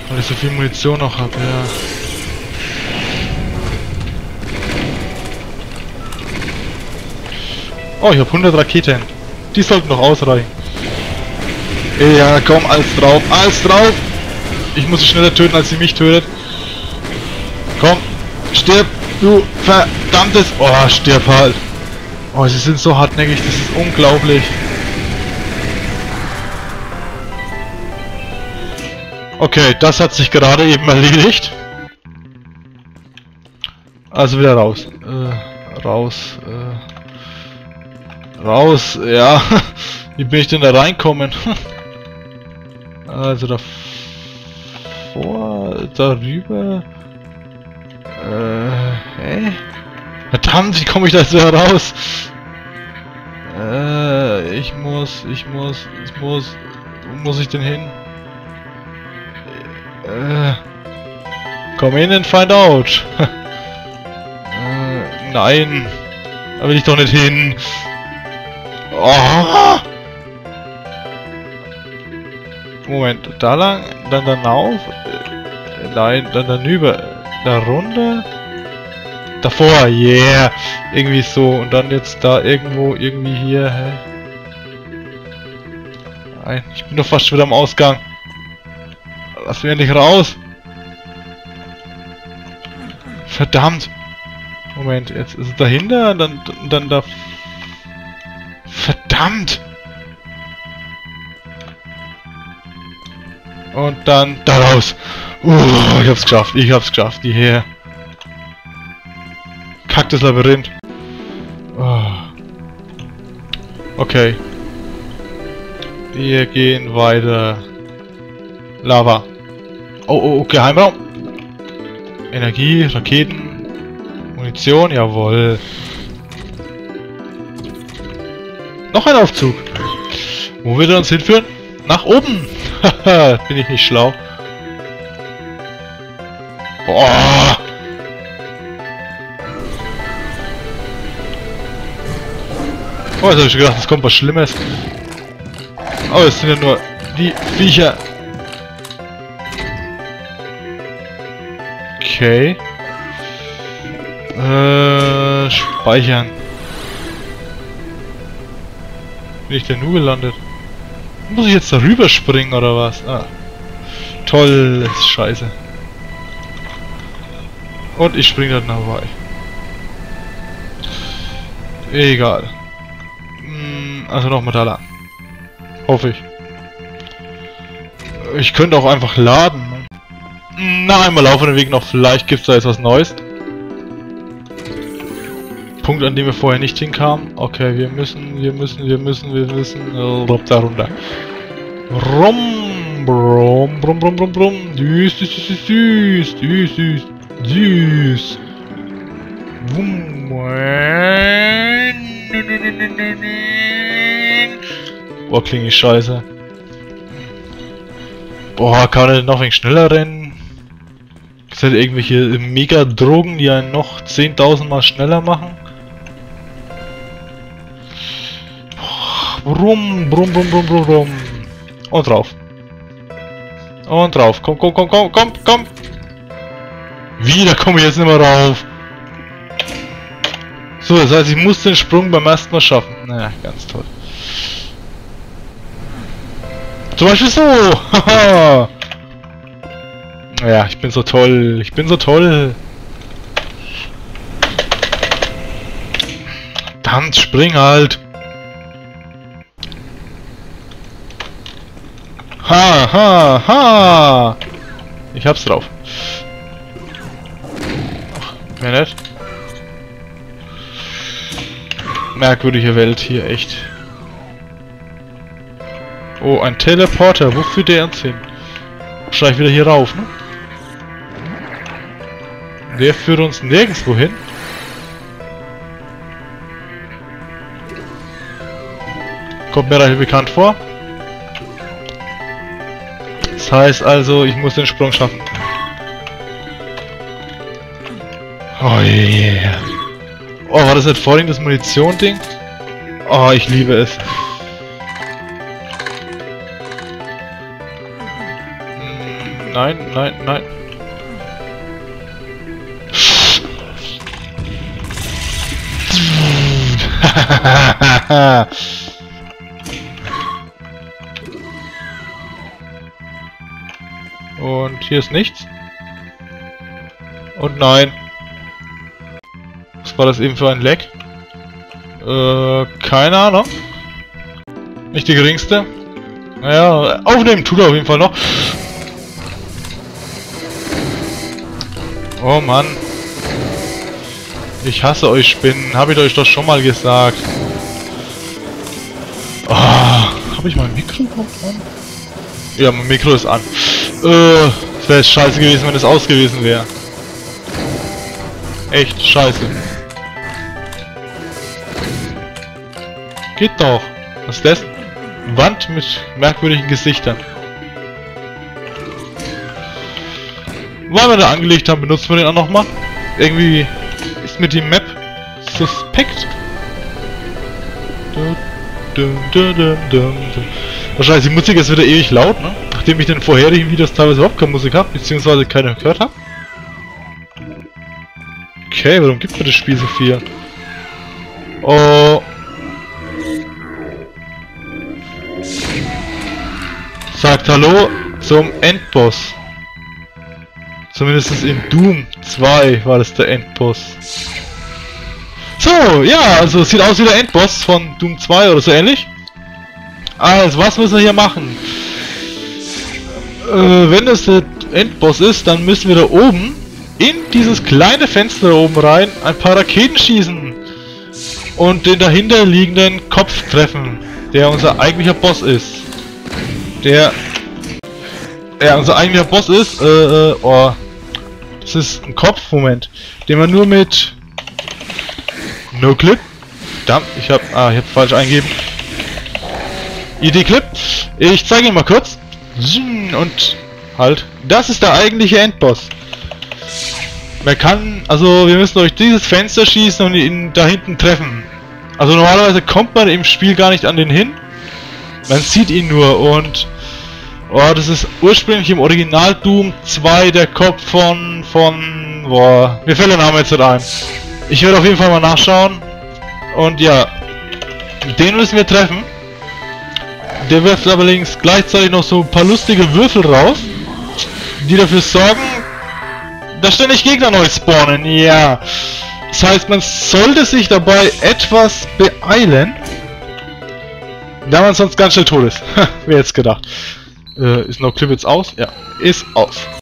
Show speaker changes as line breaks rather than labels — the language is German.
Weil ich so viel Munition noch habe, ja. Oh, ich habe 100 Raketen. Die sollten noch ausreichen. Ja, komm, alles drauf, alles drauf! Ich muss sie schneller töten, als sie mich tötet. Komm, stirb, du verdammtes... Oh, stirb halt. Oh, sie sind so hartnäckig, das ist unglaublich. Okay, das hat sich gerade eben erledigt. Also wieder raus. Raus, ja. Wie bin ich denn da reinkommen? Also darüber. Hä? Verdammt, wie komme ich da jetzt wieder raus? Wo muss ich denn hin? Komm in and find out. Nein. Da will ich doch nicht hin. Oh. Moment, da lang, dann auf. Nein, dann über. Da runter. Davor, yeah. Irgendwie so. Und dann jetzt da irgendwo, irgendwie hier. Hä? Nein, ich bin doch fast schon wieder am Ausgang. Lass mich endlich raus. Verdammt. Moment, jetzt ist es dahinter, dann da... Verdammt! Und dann da raus. Ich hab's geschafft, hierher. Kacktes Labyrinth. Okay. Wir gehen weiter. Lava. Oh, Geheimraum. Energie, Raketen. Munition, jawohl. Noch ein Aufzug. Wo wird er uns hinführen? Nach oben. Haha, bin ich nicht schlau. Boah. Oh, jetzt habe ich schon gedacht, es kommt was Schlimmes. Oh, es sind ja nur die Viecher. Okay. Speichern. Bin ich denn nur gelandet? Muss ich jetzt darüber springen oder was? Ah. Toll, das ist scheiße. Und ich springe dann vorbei. Egal. Also nochmal da lang. Hoffe ich. Ich könnte auch einfach laden. Na, einmal laufenden Weg noch. Vielleicht gibt es da jetzt was Neues. Punkt, an dem wir vorher nicht hinkamen. Okay, wir müssen da runter. Rum, brum, brum, brum, brum, brum. Süß. Boah, klingt ich scheiße. Boah, kann er noch ein wenig schneller rennen? Gibt es halt irgendwelche Mega-Drogen, die einen noch 10.000 Mal schneller machen? Brumm. Und drauf. Komm. Wieder komme ich jetzt nicht mehr rauf. So, das heißt, ich muss den Sprung beim ersten Mal schaffen. Naja, ganz toll. Zum Beispiel so. Haha. Ja, ich bin so toll. Verdammt, spring halt. Ha! Ich hab's drauf. Ach, mehr nicht. Merkwürdige Welt hier, echt. Oh, ein Teleporter. Wo führt der uns hin? Wahrscheinlich wieder hier rauf, ne? Der führt uns nirgendwo hin. Kommt mir relativ bekannt vor. Das heißt also, ich muss den Sprung schaffen. Oh yeah. Oh, war das nicht vorhin das Munition-Ding? Oh, ich liebe es. nein, nein, nein. Und hier ist nichts. Und nein. Was war das eben für ein Leck? Keine Ahnung. Nicht die geringste. Naja, aufnehmen tut er auf jeden Fall noch. Oh Mann. Ich hasse euch Spinnen. Habe ich euch doch schon mal gesagt. Oh, habe ich mein Mikro überhaupt an? Ja, mein Mikro ist an. Es wäre scheiße gewesen, wenn es aus gewesen wäre. Echt scheiße. Geht doch. Was ist das? Wand mit merkwürdigen Gesichtern. Weil wir da angelegt haben, benutzen wir den auch nochmal. Irgendwie ist mir die Map suspekt. Wahrscheinlich die Musik ist wieder ewig laut, ne? Nachdem ich in den vorherigen Videos teilweise überhaupt keine Musik habe, beziehungsweise keine gehört habe. Okay, warum gibt mir das Spiel so viel? Oh. Sagt Hallo zum Endboss. Zumindest in Doom 2 war das der Endboss. So, ja, also sieht aus wie der Endboss von Doom 2 oder so ähnlich. Also, was müssen wir hier machen? Wenn das der Endboss ist, dann müssen wir da oben in dieses kleine Fenster da oben rein ein paar Raketen schießen und den dahinter liegenden Kopf treffen, der unser eigentlicher Boss ist. Unser eigentlicher Boss ist, oh, das ist ein Kopf, Moment, den man nur mit No-Clip, verdammt, ich hab falsch eingegeben, ID-Clip, ich zeige ihn mal kurz, und halt, das ist der eigentliche Endboss. Man kann, also wir müssen durch dieses Fenster schießen und ihn da hinten treffen. Also normalerweise kommt man im Spiel gar nicht an den hin, man sieht ihn nur und oh, das ist ursprünglich im Original Doom 2 der Kopf von boah, mir fällt der Name jetzt nicht ein. Ich werde auf jeden Fall mal nachschauen. Und ja, den müssen wir treffen. Der wirft allerdings gleichzeitig noch so ein paar lustige Würfel raus, die dafür sorgen, dass ständig Gegner neu spawnen. Ja, das heißt, man sollte sich dabei etwas beeilen, da man sonst ganz schnell tot ist. Wer jetzt gedacht. Ist No-Clip jetzt aus? Ja, ist aus.